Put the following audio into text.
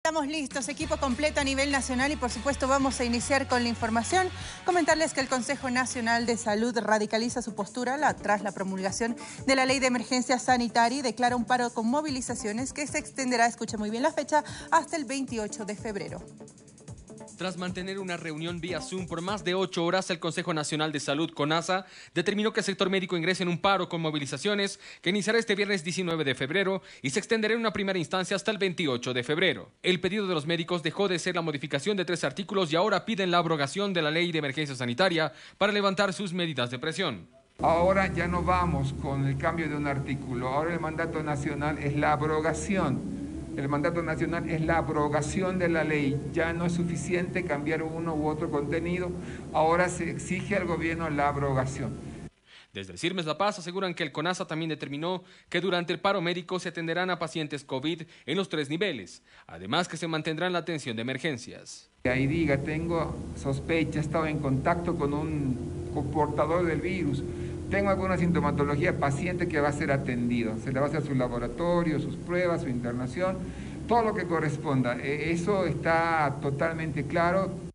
Estamos listos, equipo completo a nivel nacional y por supuesto vamos a iniciar con la información. Comentarles que el Consejo Nacional de Salud radicaliza su postura tras la promulgación de la Ley de Emergencia Sanitaria y declara un paro con movilizaciones que se extenderá, escuche muy bien la fecha, hasta el 28 de febrero. Tras mantener una reunión vía Zoom por más de 8 horas, el Consejo Nacional de Salud, CONASA, determinó que el sector médico ingrese en un paro con movilizaciones que iniciará este viernes 19 de febrero y se extenderá en una primera instancia hasta el 28 de febrero. El pedido de los médicos dejó de ser la modificación de 3 artículos y ahora piden la abrogación de la Ley de Emergencia Sanitaria para levantar sus medidas de presión. Ahora ya no vamos con el cambio de un artículo, ahora el mandato nacional es la abrogación. El mandato nacional es la abrogación de la ley. Ya no es suficiente cambiar uno u otro contenido, ahora se exige al gobierno la abrogación. Desde el CIRMES La Paz aseguran que el CONASA también determinó que durante el paro médico se atenderán a pacientes COVID en los 3 niveles, además que se mantendrán la atención de emergencias. Ahí diga, tengo sospecha, he estado en contacto con un portador del virus, tengo alguna sintomatología, paciente que va a ser atendido, se le va a hacer su laboratorio, sus pruebas, su internación, todo lo que corresponda. Eso está totalmente claro.